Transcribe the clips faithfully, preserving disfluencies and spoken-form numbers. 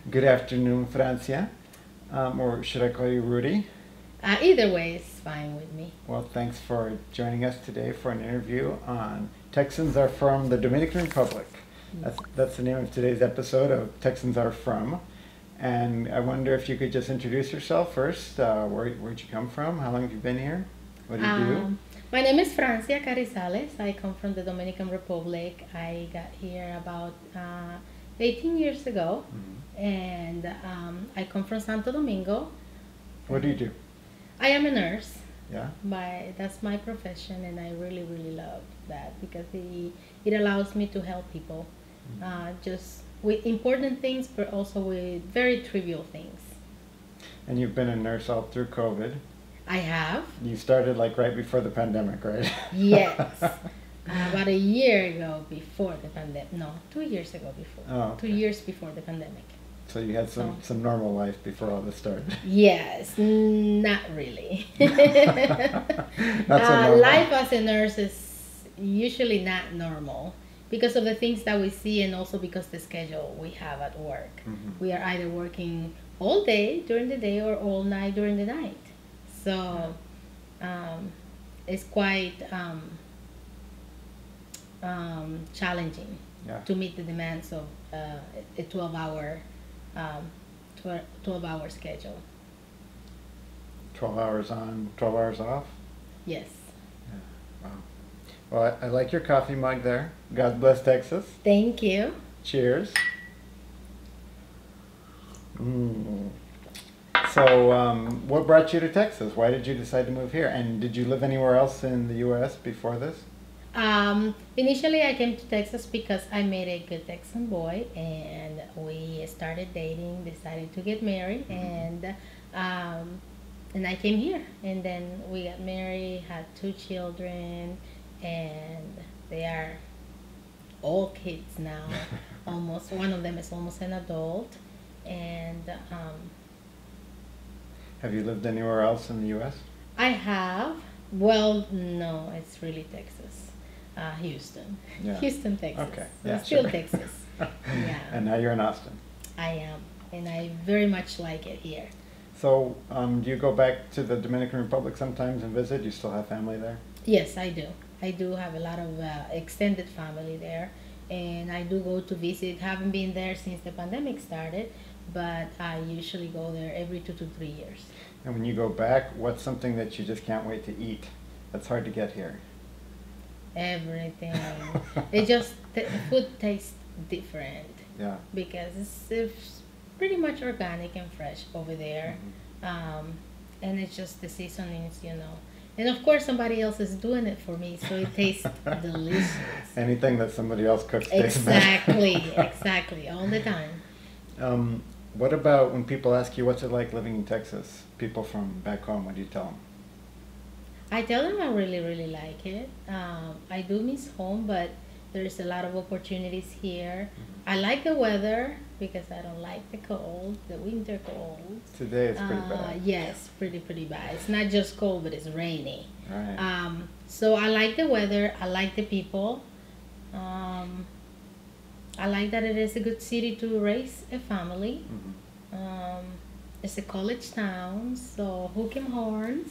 Good afternoon, Francia. Um, or should I call you Rudy? Uh, either way is fine with me. Well, thanks for joining us today for an interview on Texans Are From the Dominican Republic. That's, that's the name of today's episode of Texans Are From. And I wonder if you could just introduce yourself first. Uh, where, where'd you come from? How long have you been here? What do you do? Um, my name is Francia Carrizales. I come from the Dominican Republic. I got here about uh, eighteen years ago. Mhm. And um, I come from Santo Domingo. What do you do? I am a nurse. Yeah? My, that's my profession, and I really, really love that because it, it allows me to help people. Uh, just with important things, but also with very trivial things. And you've been a nurse all through COVID. I have. You started like right before the pandemic, right? Yes. Uh, about a year ago before the pandemic. No, two years ago before. Oh, Two okay. years before the pandemic. So you had some, So- some normal life before all this started. Yes, not really. Not so uh, normal. life as a nurse is usually not normal because of the things that we see and also because the schedule we have at work. Mhm. We are either working all day during the day or all night during the night. So um, it's quite um, um, challenging Yeah. to meet the demands of uh, a twelve hour um, twelve hour schedule. twelve hours on, twelve hours off. Yes. Wow. Well, I, I like your coffee mug there. God bless Texas. Thank you. Cheers. Mm. So, um, what brought you to Texas? Why did you decide to move here? And did you live anywhere else in the U S before this? Um, initially, I came to Texas because I met a good Texan boy, and we started dating, decided to get married, and um, and I came here, and then we got married, had two children, and they are all kids now. Almost one of them is almost an adult, and um, Have you lived anywhere else in the U S? I have. Well, no, it's really Texas. Uh, Houston. Yeah. Houston, Texas. Okay. So Yeah, still sure. Texas. Yeah. And now you're in Austin. I am. And I very much like it here. So, um, do you go back to the Dominican Republic sometimes and visit? You still have family there? Yes, I do. I do have a lot of uh, extended family there. And I do go to visit. Haven't been there since the pandemic started, but I usually go there every two to three years. And when you go back, what's something that you just can't wait to eat? That's hard to get here. Everything. It just, the food tastes different. Yeah. Because it's, it's pretty much organic and fresh over there. Um, and it's just the seasonings, you know. And of course, somebody else is doing it for me, so it tastes delicious. Anything that somebody else cooks tastes better. Exactly, exactly, all the time. Um, what about when people ask you what's it like living in Texas? People from back home, what do you tell them? I tell them I really, really like it. Um, I do miss home, but there's a lot of opportunities here. I like the weather because I don't like the cold, the winter cold. Today it's pretty Uh, bad. Yes, pretty, pretty bad. It's not just cold, but it's rainy. Right. Um, so I like the weather. I like the people. Um, I like that it is a good city to raise a family. Mhm. Um, it's a college town, so hook 'em horns.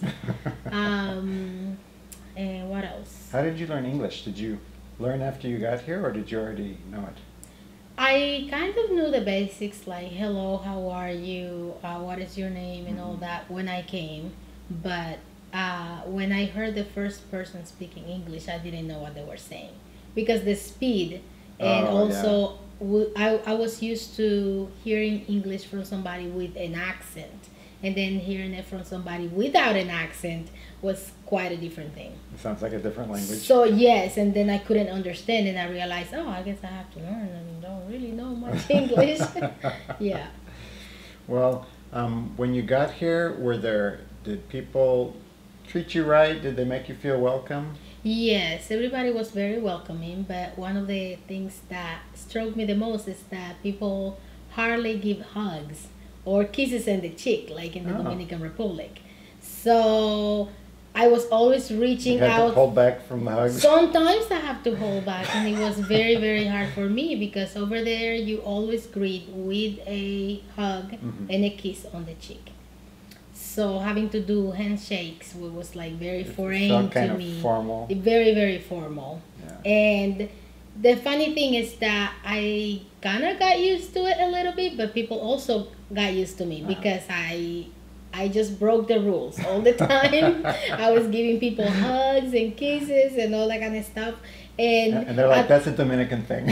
um, and what else? How did you learn English? Did you learn after you got here, or did you already know it? I kind of knew the basics like hello, how are you, uh, what is your name, and all Mhm. that when I came. But uh, when I heard the first person speaking English, I didn't know what they were saying because the speed, and Oh, also w- I, I was used to hearing English from somebody with an accent, and then hearing it from somebody without an accent was quite a different thing. It sounds like a different language. So yes, and then I couldn't understand, and I realized, oh, I guess I have to learn, and don't really know much English. Yeah. Well, um, when you got here, were there, did people treat you right? Did they make you feel welcome? Yes, everybody was very welcoming, but one of the things that struck me the most is that people hardly give hugs or kisses in the cheek, like in the Oh. Dominican Republic. So I was always You reaching had to out. hold back from the hugs. Sometimes I have to hold back, and it was very, very hard for me because over there you always greet with a hug Mhm. and a kiss on the cheek. So having to do handshakes was like very It foreign felt to kind of me. formal. Very, very formal. Yeah. And the funny thing is that I kind of got used to it a little bit, but people also got used to me Uh-huh. because I I just broke the rules all the time. I was giving people hugs and kisses and all that kind of stuff. And, And they're like, I- that's a Dominican thing.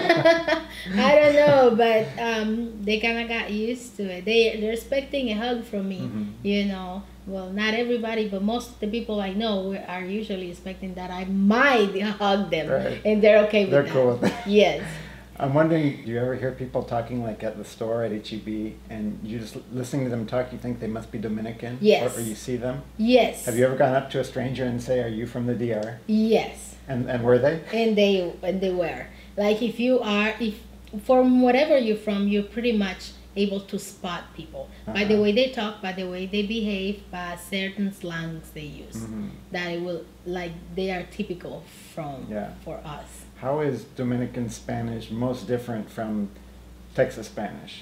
I don't know, but um, they kind of got used to it. They they're expecting a hug from me, Mhm. you know. Well, not everybody, but most of the people I know are usually expecting that I might hug them, Right. and they're okay with They're that. cool with it. Yes. I'm wondering, do you ever hear people talking like at the store at H E B and you just listening to them talk, you think they must be Dominican? Yes. Or, or you see them? Yes. Have you ever gone up to a stranger and say, are you from the D R? Yes. And, and were they? And they and they were like, if you are, if from whatever you're from, you're pretty much able to spot people by the Uh-huh. way they talk, by the way they behave, by certain slangs they use. Mhm. That it will like they are typical from Yeah. for us. How is Dominican Spanish most different from Texas Spanish?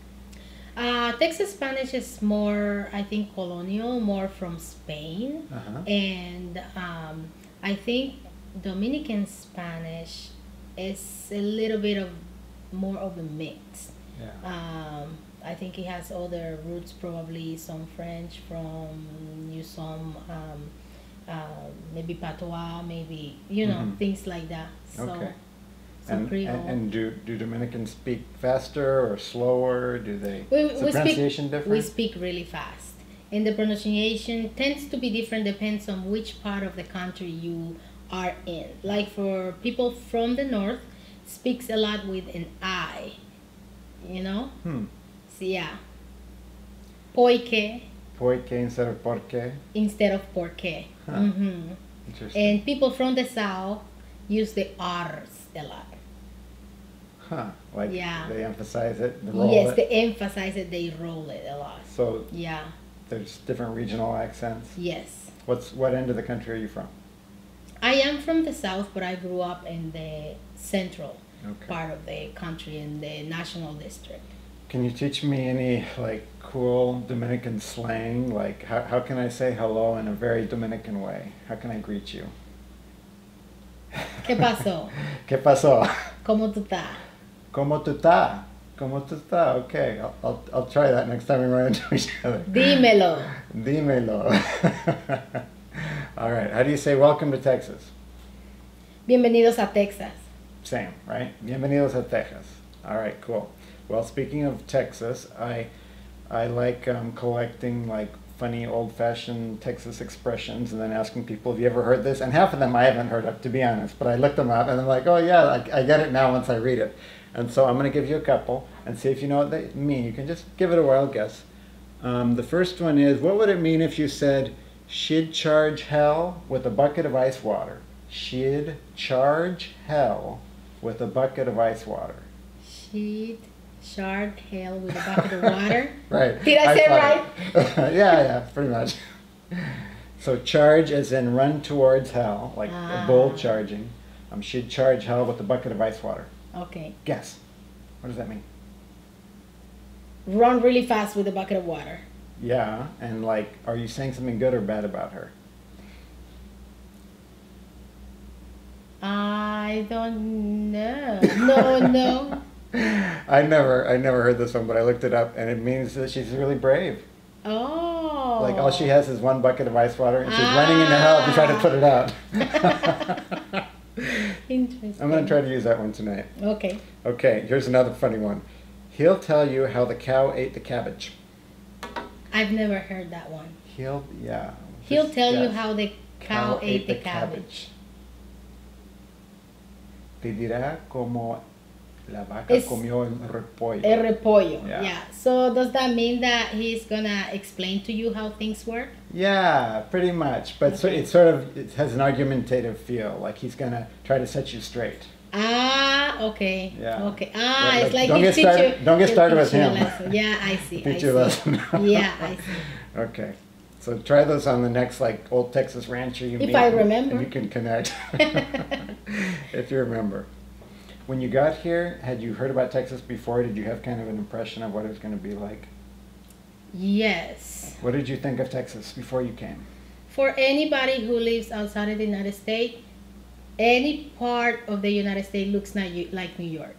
Uh, Texas Spanish is more, I think, colonial, more from Spain, Uh-huh. and um, I think Dominican Spanish is a little bit of more of a mix. Yeah. Um, I think it has other roots, probably some French from you some um, uh, maybe patois, maybe you know Mhm. things like that. So Okay. some And, Creole. and, and do, do Dominicans speak faster or slower? Do they, We- is the we speak- pronunciation different? We speak really fast, and the pronunciation tends to be different. Depends on which part of the country you are in. Like for people from the north, speaks a lot with an I. You know, Hmm. so yeah, porque Porque instead of porque? instead of porque. Huh. hmm Interesting. And people from the south use the R's a lot. Huh. Like Yeah. they emphasize it, they roll Yes, it. they emphasize it. They roll it a lot. So Yeah. there's different regional accents. Yes. What's what end of the country are you from? I am from the south, but I grew up in the central Okay. part of the country in the national district. Can you teach me any like cool Dominican slang? Like how how can I say hello in a very Dominican way? How can I greet you? ¿Qué pasó? ¿Qué pasó? ¿Cómo tú estás? ¿Cómo tú estás? ¿Cómo tú estás? Okay, I'll, I'll, I'll try that next time we run into each other. Dímelo. Dímelo. All right, how do you say welcome to Texas? Bienvenidos a Texas. Same, right? Bienvenidos a Texas. All right, cool. Well, speaking of Texas, I I like um, collecting like funny old-fashioned Texas expressions and then asking people, have you ever heard this? And half of them I haven't heard of, to be honest, but I looked them up and I'm like, oh yeah, I, I get it now once I read it. And so I'm going to give you a couple and see if you know what they mean. You can just give it a wild guess. Um, the first one is, what would it mean if you said, she'd charge hell with a bucket of ice water? She'd charge hell with a bucket of ice water. She'd shard hell with a bucket of water. Right. Did I say thought it. yeah, yeah, pretty much. So charge as in run towards hell, like Ah. a bull charging. Um, she'd charge hell with a bucket of ice water. Okay. Guess. What does that mean? Run really fast with a bucket of water. Yeah, and like, are you saying something good or bad about her? I don't know. No, no. I never, I never heard this one, but I looked it up, and it means that she's really brave. Oh. Like all she has is one bucket of ice water, and she's running into hell to try to put it out. Interesting. I'm gonna try to use that one tonight. Okay. Okay, here's another funny one. He'll tell you how the cow ate the cabbage. I've never heard that one. He'll, yeah. He'll just tell you guess. how the cow, ate the cabbage. Te dirá como la vaca Es- comió el repollo. El repollo. Yeah. Yeah. So does that mean that he's gonna explain to you how things work? Yeah, pretty much. But so Okay. it sort of it has an argumentative feel, like he's gonna try to set you straight. Ah, okay. Yeah. Okay. Ah, Yeah, it's like, like don't he'll get teach started- you. don't get he'll started teach with you a him. lesson. Yeah, I see. I Teach see. you a lesson. Yeah, I see. Okay. So try those on the next like old Texas rancher you If meet. I remember. And you can connect if you remember. When you got here, had you heard about Texas before? Did you have kind of an impression of what it was going to be like? Yes. What did you think of Texas before you came? For anybody who lives outside of the United States, any part of the United States looks like you- like New York.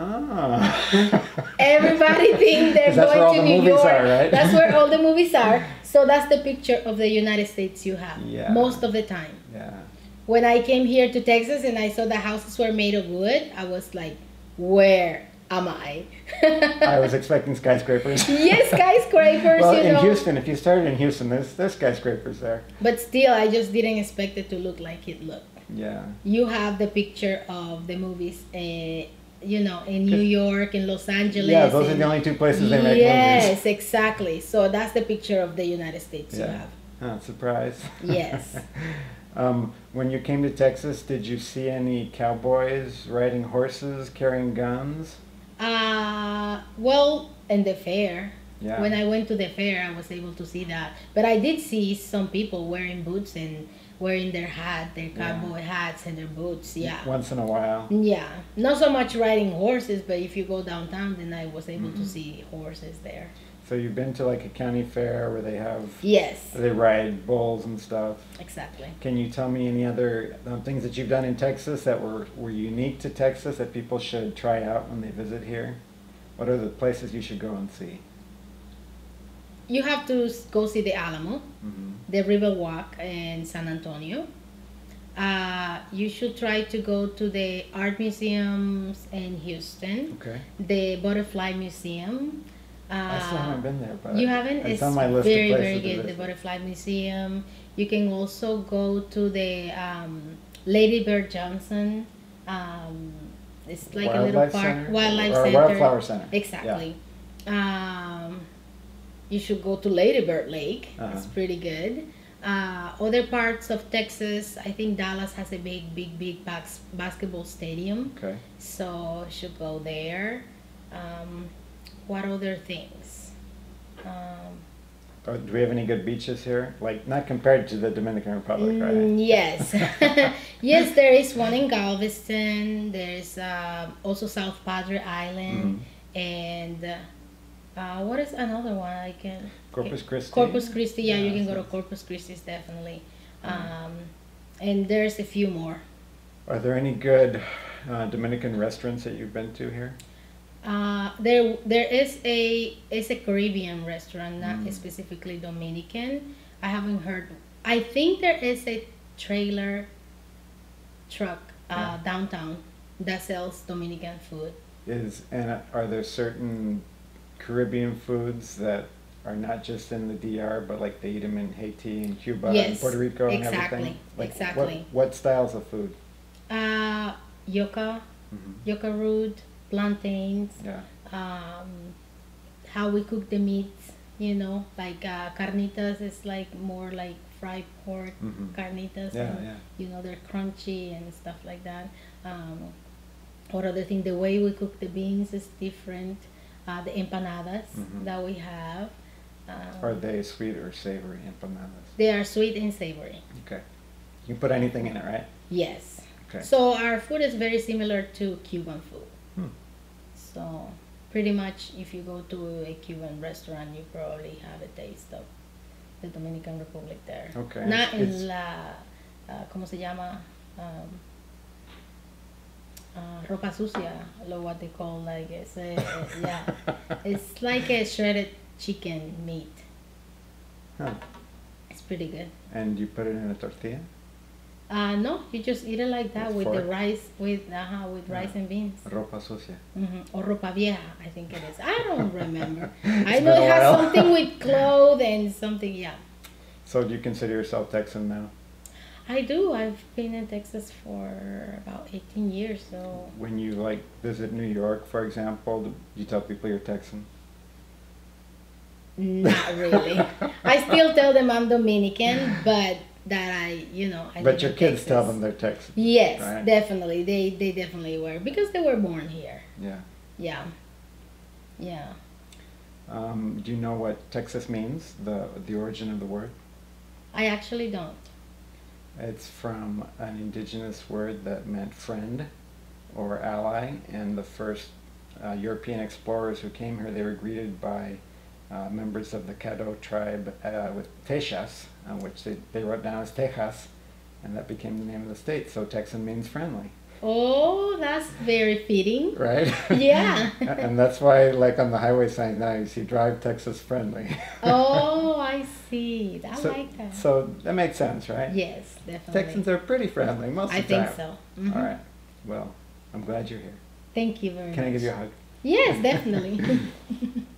Ah. Everybody thinks they're 'Cause that's where going all to the New movies York. are, right? That's where all the movies are. So that's the picture of the United States you have Yeah. most of the time. Yeah. When I came here to Texas and I saw the houses were made of wood, I was like, where am I? I was expecting skyscrapers. Yes, skyscrapers, Well, you in know. Houston, if you started in Houston, there's, there's skyscrapers there. But still, I just didn't expect it to look like it looked. Yeah. You have the picture of the movies, uh, you know, in New York, in Los Angeles. Yeah, those are and- the only two places they make yes, movies. exactly. So that's the picture of the United States you Yeah. have. Oh, surprise. Yes. um, when you came to Texas, did you see any cowboys riding horses, carrying guns? Uh, well, in the fair. Yeah. When I went to the fair, I was able to see that. But I did see some people wearing boots and wearing their hat, their Yeah. cowboy hats and their boots. Yeah. Once in a while. Yeah. Not so much riding horses, but if you go downtown, then I was able Mm-hmm. to see horses there. So you've been to like a county fair where they have, Yes, they ride bulls and stuff. exactly. Can you tell me any other um, things that you've done in Texas that were, were unique to Texas that people should try out when they visit here? What are the places you should go and see? You have to s- go see the Alamo, Mm-hmm. the River Walk in San Antonio. Uh, you should try to go to the art museums in Houston, Okay. the Butterfly Museum. Uh, I still haven't been there, but You haven't? it's It's on my list very, of very places to good. The visit. Butterfly Museum. You can also go to the um, Lady Bird Johnson. Um, it's like a little Wildlife park, Center? wildlife Or center. Wildflower Center. Exactly. Um, you should go to Lady Bird Lake. Uh-huh. It's pretty good. Uh, other parts of Texas, I think Dallas has a big, big, big bas- basketball stadium. Okay. So should go there. Um, what other things? Um, Or do we have any good beaches here? Like, not compared to the Dominican Republic, right? mm, yes, yes, there is one in Galveston. There's uh, also South Padre Island, Mhm. and uh, uh, what is another one? I can Corpus Christi? Corpus Christi. Yeah, you Yeah, can go to so- Corpus Christi definitely. Mm. Um, and there's a few more. Are there any good uh, Dominican restaurants that you've been to here? Uh, there, there is a it's a Caribbean restaurant, not Mm. specifically Dominican. I haven't heard. I think there is a trailer truck uh, Yeah. downtown that sells Dominican food. Is and are there certain Caribbean foods that are not just in the D R, but like they eat them in Haiti and Cuba and Yes, Puerto Rico and exactly, everything? Like exactly. What, what styles of food? Uh, yuca, Mhm. yuca root, plantains. Yeah. Um, how we cook the meats, you know, like uh, carnitas is like more like fried pork Mhm. carnitas, Yeah, and yeah. you know they're crunchy and stuff like that. Um, what other thing? The way we cook the beans is different. Uh, the empanadas Mhm. that we have, um, Are they sweet or savory empanadas? they are sweet and savory. Okay. You can put anything in it, right? Yes. Okay. So our food is very similar to Cuban food. Hmm. So pretty much, if you go to a Cuban restaurant, you probably have a taste of the Dominican Republic there. Okay. Not It's- in la, uh, ¿cómo se llama? Um, uh, ropa sucia, lo what they call like it's a, yeah, it's like a shredded chicken meat. Huh. It's pretty good. And you put it in a tortilla? Uh, no, you just eat it like that With with the fork? rice, with uh, with rice Yeah. and beans. Ropa sucia. hmm Or ropa vieja, I think it is. I don't remember. It's I know been a it has while. something with clothes and something, yeah. So do you consider yourself Texan now? I do. I've been in Texas for about eighteen years, so. When you like visit New York, for example, do you tell people you're Texan? Not really. I still tell them I'm Dominican, but that I, you know, I But live your in kids tell Texas. them they're Texan. Yes, right? definitely. They they definitely were because they were born here. Yeah. Yeah. Yeah. Um, do you know what Texas means? The the origin of the word? I actually don't. It's from an indigenous word that meant friend or ally, and the first uh, European explorers who came here, they were greeted by uh, members of the Caddo tribe uh, with Texas, uh, which they, they wrote down as Texas, and that became the name of the state. So Texan means friendly. Oh, that's very fitting. Right? Yeah. And that's why, like on the highway signs now, you see drive Texas friendly. Oh, I see. I so, like that. So that makes sense, right? Yes, definitely. Texans are pretty friendly most I of the think time. so. Mhm. All right. Well, I'm glad you're here. Thank you very Can much. I give you a hug? Yes, definitely.